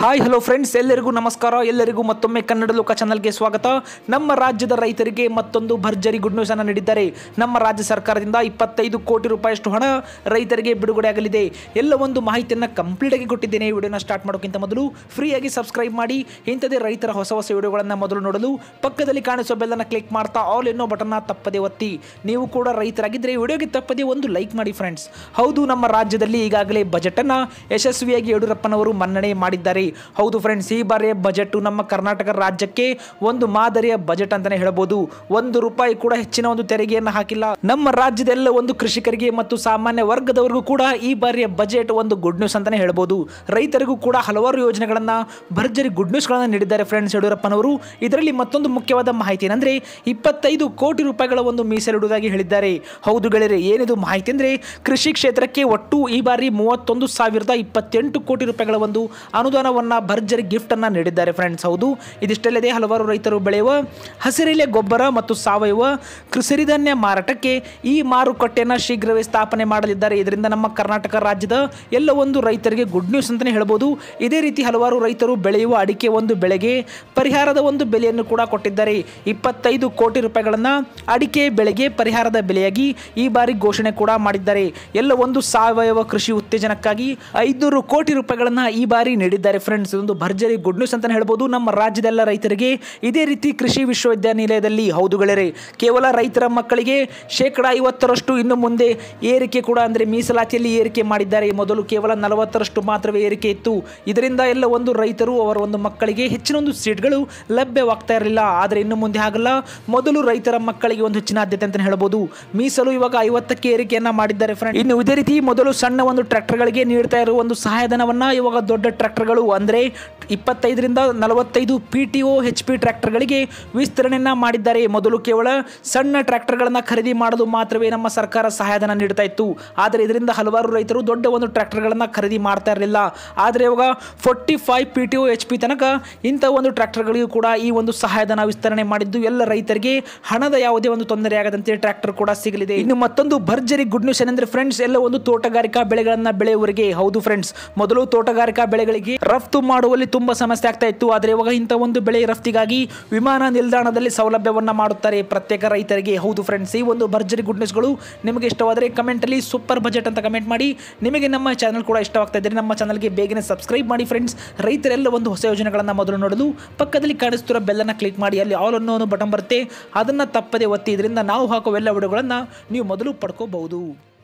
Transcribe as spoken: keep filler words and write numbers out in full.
Hi hello friends, ಎಲ್ಲರಿಗೂ ನಮಸ್ಕಾರ. ಎಲ್ಲರಿಗೂ ಮತ್ತೊಮ್ಮೆ ಕನ್ನಡ ಲೋಕ ಚಾನಲ್ಗೆ ಸ್ವಾಗತ. ನಮ್ಮ ರಾಜ್ಯದ ರೈತರಿಗೆ ಮತ್ತೊಂದು ಭರ್ಜರಿ ಗುಡ್ ನ್ಯೂಸ್ ಅನ್ನು ನೀಡಿದ್ದಾರೆ. ನಮ್ಮ ರಾಜ್ಯ ಸರ್ಕಾರದಿಂದ ಇಪ್ಪತ್ತೈದು ಕೋಟಿ ರೂಪಾಯಿಯಷ್ಟು ಹಣ ರೈತರಿಗೆ ಬಿಡುಗಡೆಯಾಗಲಿದೆ. ಎಲ್ಲ ಒಂದು ಮಾಹಿತಿಯನ್ನು ಕಂಪ್ಲೀಟ್ ಆಗಿ ಕೊಟ್ಟಿದ್ದೇನೆ. ವಿಡಿಯೋನ ಸ್ಟಾರ್ಟ್ ಮಾಡೋಕ್ಕಿಂತ ಮೊದಲು ಫ್ರೀಯಾಗಿ ಸಬ್ಸ್ಕ್ರೈಬ್ ಮಾಡಿ. ಇಂಥದೇ ರೈತರ ಹೊಸ ಹೊಸ ವಿಡಿಯೋಗಳನ್ನು ಮೊದಲು ನೋಡಲು ಪಕ್ಕದಲ್ಲಿ ಕಾಣಿಸೋ ಬೆಲ್ಲನ್ನು ಕ್ಲಿಕ್ ಮಾಡ್ತಾ ಆಲ್ ಎನ್ನೋ ಬಟನ್ನ ತಪ್ಪದೆ ಒತ್ತಿ. ನೀವು ಕೂಡ ರೈತರಾಗಿದ್ದರೆ ವಿಡಿಯೋಗೆ ತಪ್ಪದೆ ಒಂದು ಲೈಕ್ ಮಾಡಿ ಫ್ರೆಂಡ್ಸ್. ಹೌದು, ನಮ್ಮ ರಾಜ್ಯದಲ್ಲಿ ಈಗಾಗಲೇ ಬಜೆಟ್ ಅನ್ನು ಯಶಸ್ವಿಯಾಗಿ ಯಡಿಯೂರಪ್ಪನವರು ಮನ್ನಣೆ ಮಾಡಿದ್ದಾರೆ. ಹೌದು ಫ್ರೆಂಡ್ಸ್, ಈ ಬಾರಿಯ ಬಜೆಟ್ ನಮ್ಮ ಕರ್ನಾಟಕ ರಾಜ್ಯಕ್ಕೆ ಒಂದು ಮಾದರಿಯ ಬಜೆಟ್ ಅಂತಾನೆ ಹೇಳಬಹುದು. ಒಂದು ರೂಪಾಯಿ ಕೂಡ ಹೆಚ್ಚಿನ ಒಂದು ತೆರಿಗೆಯನ್ನು ಹಾಕಿಲ್ಲ. ನಮ್ಮ ರಾಜ್ಯದ ಎಲ್ಲ ಒಂದು ಕೃಷಿಕರಿಗೆ ಮತ್ತು ಸಾಮಾನ್ಯ ವರ್ಗದವರಿಗೂ ಕೂಡ ಈ ಬಾರಿಯ ಬಜೆಟ್ ಒಂದು ಗುಡ್ ನ್ಯೂಸ್ ಅಂತಾನೆ ಹೇಳಬಹುದು. ರೈತರಿಗೂ ಕೂಡ ಹಲವಾರು ಯೋಜನೆಗಳನ್ನ ಭರ್ಜರಿ ಗುಡ್ ನ್ಯೂಸ್ ಗಳನ್ನ ನೀಡಿದ್ದಾರೆ ಫ್ರೆಂಡ್ಸ್ ಯಡಿಯೂರಪ್ಪನವರು. ಇದರಲ್ಲಿ ಮತ್ತೊಂದು ಮುಖ್ಯವಾದ ಮಾಹಿತಿ ಏನಂದ್ರೆ ಇಪ್ಪತ್ತೈದು ಕೋಟಿ ರೂಪಾಯಿಗಳ ಒಂದು ಮೀಸಲಿಡುವುದಾಗಿ ಹೇಳಿದ್ದಾರೆ. ಹೌದು ಗೆಳೆಯರೆ, ಏನಿದು ಮಾಹಿತಿ ಅಂದ್ರೆ ಕೃಷಿ ಕ್ಷೇತ್ರಕ್ಕೆ ಒಟ್ಟು ಈ ಬಾರಿ ಮೂವತ್ತೊಂದು ಸಾವಿರದ ಇಪ್ಪತ್ತೆಂಟು ಕೋಟಿ ರೂಪಾಯಿಗಳ ಒಂದು ಅನುದಾನವನ್ನ ಭರ್ಜರಿ ಗಿಫ್ಟ್ ಅನ್ನ ನೀಡಿದ್ದಾರೆ ಫ್ರೆಂಡ್ಸ್. ಹೌದು, ಇದಿಷ್ಟಲ್ಲದೆ ಹಲವಾರು ರೈತರು ಬೆಳೆಯುವ ಹಸಿರೆಲೆ ಗೊಬ್ಬರ ಮತ್ತು ಸಾವಯವ ಸಿರಿಧಾನ್ಯ ಮಾರಾಟಕ್ಕೆ ಈ ಮಾರುಕಟ್ಟೆಯನ್ನು ಶೀಘ್ರವೇ ಸ್ಥಾಪನೆ ಮಾಡಲಿದ್ದಾರೆ. ಇದರಿಂದ ನಮ್ಮ ಕರ್ನಾಟಕ ರಾಜ್ಯದ ಎಲ್ಲ ಒಂದು ರೈತರಿಗೆ ಗುಡ್ ನ್ಯೂಸ್ ಅಂತಾನೆ ಹೇಳಬಹುದು. ಇದೇ ರೀತಿ ಹಲವಾರು ರೈತರು ಬೆಳೆಯುವ ಅಡಿಕೆ ಒಂದು ಬೆಳೆಗೆ ಪರಿಹಾರದ ಒಂದು ಬೆಲೆಯನ್ನು ಕೂಡ ಕೊಟ್ಟಿದ್ದಾರೆ. ಇಪ್ಪತ್ತೈದು ಕೋಟಿ ರೂಪಾಯಿಗಳನ್ನ ಅಡಿಕೆ ಬೆಳೆಗೆ ಪರಿಹಾರದ ಬೆಲೆಯಾಗಿ ಈ ಬಾರಿ ಘೋಷಣೆ ಕೂಡ ಮಾಡಿದ್ದಾರೆ. ಎಲ್ಲ ಒಂದು ಸಾವಯವ ಕೃಷಿ ಉತ್ತೇಜನಕ್ಕಾಗಿ ಐದುನೂರು ಕೋಟಿ ರೂಪಾಯಿಗಳನ್ನ ಈ ಬಾರಿ ನೀಡಿದ್ದಾರೆ ಫ್ರೆಂಡ್ಸ್. ಇದೊಂದು ಭರ್ಜರಿ ಗುಡ್ ನ್ಯೂಸ್ ಅಂತಾನೆ ಹೇಳ್ಬೋದು ನಮ್ಮ ರಾಜ್ಯದ ಎಲ್ಲ ರೈತರಿಗೆ. ಇದೇ ರೀತಿ ಕೃಷಿ ವಿಶ್ವವಿದ್ಯಾನಿಲಯದಲ್ಲಿ ಹೌದು ಗೆಳೆಯರೆ, ಕೇವಲ ರೈತರ ಮಕ್ಕಳಿಗೆ ಶೇಕಡಾ ಐವತ್ತರಷ್ಟು ಇನ್ನು ಮುಂದೆ ಏರಿಕೆ ಕೂಡ ಅಂದರೆ ಮೀಸಲಾತಿಯಲ್ಲಿ ಏರಿಕೆ ಮಾಡಿದ್ದಾರೆ. ಮೊದಲು ಕೇವಲ ನಲವತ್ತರಷ್ಟು ಮಾತ್ರವೇ ಏರಿಕೆ ಇತ್ತು. ಇದರಿಂದ ಎಲ್ಲ ಒಂದು ರೈತರು ಅವರ ಒಂದು ಮಕ್ಕಳಿಗೆ ಹೆಚ್ಚಿನ ಒಂದು ಸೀಟ್ಗಳು ಲಭ್ಯವಾಗ್ತಾ ಇರಲಿಲ್ಲ. ಆದರೆ ಇನ್ನು ಮುಂದೆ ಆಗಲ್ಲ. ಮೊದಲು ರೈತರ ಮಕ್ಕಳಿಗೆ ಒಂದು ಹೆಚ್ಚಿನ ಆದ್ಯತೆ ಅಂತ ಹೇಳ್ಬೋದು. ಮೀಸಲು ಇವಾಗ ಐವತ್ತಕ್ಕೆ ಏರಿಕೆಯನ್ನ ಮಾಡಿದ್ದಾರೆ ಫ್ರೆಂಡ್. ಇನ್ನು ಇದೇ ರೀತಿ ಮೊದಲು ಸಣ್ಣ ಒಂದು ಟ್ರ್ಯಾಕ್ಟರ್ಗಳಿಗೆ ನೀಡ್ತಾ ಇರುವ ಒಂದು ಸಹಾಯಧನವನ್ನ ಇವಾಗ ದೊಡ್ಡ ಟ್ರ್ಯಾಕ್ಟರ್ಗಳು ಅಂದರೆ ಇಪ್ಪತ್ತೈದರಿಂದ ನಲವತ್ತೈದು P T O H P ಟ್ರ್ಯಾಕ್ಟರ್ಗಳಿಗೆ ವಿಸ್ತರಣೆಯನ್ನ ಮಾಡಿದ್ದಾರೆ. ಮೊದಲು ಕೇವಲ ಸಣ್ಣ ಟ್ರ್ಯಾಕ್ಟರ್ಗಳನ್ನ ಖರೀದಿ ಮಾಡಲು ಮಾತ್ರವೇ ನಮ್ಮ ಸರ್ಕಾರ ಸಹಾಯಧನ ನೀಡ್ತಾ ಇತ್ತು. ಆದರೆ ಇದರಿಂದ ಹಲವಾರು ರೈತರು ದೊಡ್ಡ ಒಂದು ಟ್ರ್ಯಾಕ್ಟರ್ಗಳನ್ನ ಖರೀದಿ ಮಾಡ್ತಾ ಇರಲಿಲ್ಲ. ಆದರೆ ಇವಾಗ forty five P T O H P ತನಕ ಇಂಥ ಒಂದು ಟ್ರ್ಯಾಕ್ಟರ್ಗಳಿಗೂ ಕೂಡ ಈ ಒಂದು ಸಹಾಯಧನ ವಿಸ್ತರಣೆ ಮಾಡಿದ್ದು ಎಲ್ಲ ರೈತರಿಗೆ ಹಣದ ಯಾವುದೇ ಒಂದು ತೊಂದರೆ ಆಗದಂತೆ ಟ್ರ್ಯಾಕ್ಟರ್ ಕೂಡ ಸಿಗಲಿದೆ. ಇನ್ನು ಮತ್ತೊಂದು ಭರ್ಜರಿ ಗುಡ್ ನ್ಯೂಸ್ ಏನಂದ್ರೆ ಫ್ರೆಂಡ್ಸ್, ಎಲ್ಲ ಒಂದು ತೋಟಗಾರಿಕಾ ಬೆಳೆಗಳನ್ನ ಬೆಳೆಯುವವರಿಗೆ ಹೌದು ಫ್ರೆಂಡ್ಸ್, ಮೊದಲು ತೋಟಗಾರಿಕಾ ಬೆಳೆಗಳಿಗೆ ರಫ್ತು ಮಾಡುವಲ್ಲಿ ತುಂಬಾ ಸಮಸ್ಯೆ ಆಗ್ತಾ ಇತ್ತು. ಆದರೆ ಇವಾಗ ಇಂಥ ಒಂದು ಬೆಳೆ ರಫ್ತಿಗಾಗಿ ವಿಮಾನ ನಿಲ್ದಾಣದಲ್ಲಿ ಸೌಲಭ್ಯವನ್ನ ಮಾಡುತ್ತಾರೆ ಪ್ರತ್ಯೇಕ ರೈತರಿಗೆ. ಹೌದು ಫ್ರೆಂಡ್ಸ್, ಈ ಒಂದು ಭರ್ಜರಿ ಗುಡ್ ನ್ಯೂಸ್ಗಳು ನಿಮಗೆ ಇಷ್ಟವಾದರೆ ಕಮೆಂಟ್ ಅಲ್ಲಿ ಸೂಪರ್ ಬಜೆಟ್ ಅಂತ ಕಮೆಂಟ್ ಮಾಡಿ. ನಿಮಗೆ ನಮ್ಮ ಚಾನಲ್ ಕೂಡ ಇಷ್ಟವಾಗ್ತಾ ಇದ್ದರೆ ನಮ್ಮ ಚಾನಲ್ಗೆ ಬೇಗನೆ ಸಬ್ಸ್ಕ್ರೈಬ್ ಮಾಡಿ ಫ್ರೆಂಡ್ಸ್. ರೈತರೆಲ್ಲ ಒಂದು ಹೊಸ ಯೋಜನೆಗಳನ್ನ ಮೊದಲು ನೋಡಲು ಪಕ್ಕದಲ್ಲಿ ಕಾಣಿಸ್ತಿರೋ ಬೆಲ್ಲನ್ನ ಕ್ಲಿಕ್ ಮಾಡಿ. ಅಲ್ಲಿ ಆಲ್ ಅನ್ನೋ ಬಟನ್ ಬರುತ್ತೆ, ಅದನ್ನ ತಪ್ಪದೆ ಒತ್ತಿ. ಇದರಿಂದ ನಾವು ಹಾಕುವ ಎಲ್ಲ ವಿಡಿಯೋಗಳನ್ನ ನೀವು ಮೊದಲು ಪಡ್ಕೋಬಹುದು.